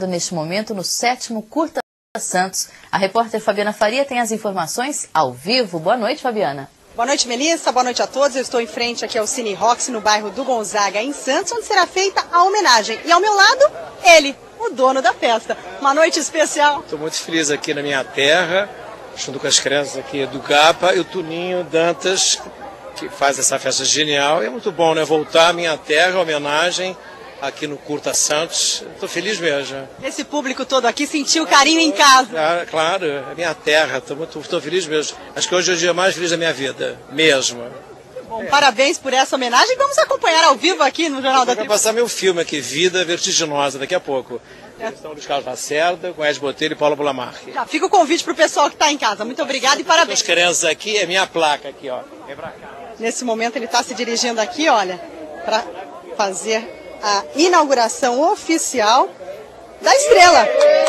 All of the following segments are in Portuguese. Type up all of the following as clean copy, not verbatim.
neste momento no 7º Curta Santos. A repórter Fabiana Faria tem as informações ao vivo. Boa noite, Fabiana. Boa noite, Melissa. Boa noite a todos. Eu estou em frente aqui ao Cine Roxy, no bairro do Gonzaga, em Santos, onde será feita a homenagem. E ao meu lado, ele, o dono da festa. Uma noite especial. Estou muito feliz aqui na minha terra, junto com as crianças aqui do GAPA e o Tuninho Dantas, que faz essa festa genial. E é muito bom, né? Voltar à minha terra, homenagem aqui no Curta Santos. Estou feliz mesmo. Esse público todo aqui sentiu carinho em casa. Claro, é minha terra. Estou feliz mesmo. Acho que hoje é o dia mais feliz da minha vida, mesmo. Bom, parabéns por essa homenagem. Vamos acompanhar ao vivo aqui no Jornal da Tribuna. Vai passar meu filme aqui, Vida Vertiginosa, daqui a pouco. São Luís Carlos Lacerda, com Ed Botelho e Paula Bulamarque. Já fica o convite para o pessoal que está em casa. Muito obrigada e parabéns. As crianças aqui, é minha placa aqui, ó. Vem pra cá. Nesse momento ele está se dirigindo aqui, olha, para fazer a inauguração oficial da Estrela.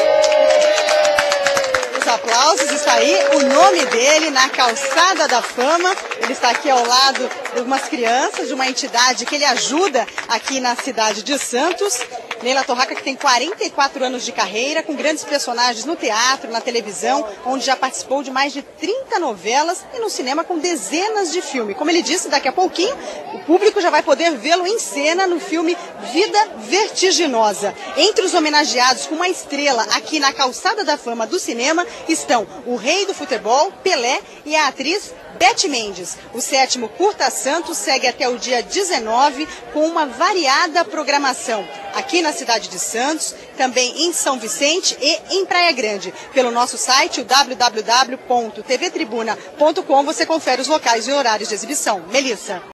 Os aplausos, está aí o nome dele na calçada da fama. Ele está aqui ao lado de umas crianças, de uma entidade que ele ajuda aqui na cidade de Santos. Neila Torraca, que tem 44 anos de carreira, com grandes personagens no teatro, na televisão, onde já participou de mais de 30 novelas e no cinema com dezenas de filmes. Como ele disse, daqui a pouquinho o público já vai poder vê-lo em cena no filme Vida Vertiginosa. Entre os homenageados com uma estrela aqui na calçada da fama do cinema estão o rei do futebol, Pelé, e a atriz Beth Mendes. O 7º Curta Santos segue até o dia 19 com uma variada programação aqui na cidade de Santos, também em São Vicente e em Praia Grande. Pelo nosso site, o www.tvtribuna.com, você confere os locais e horários de exibição. Melissa.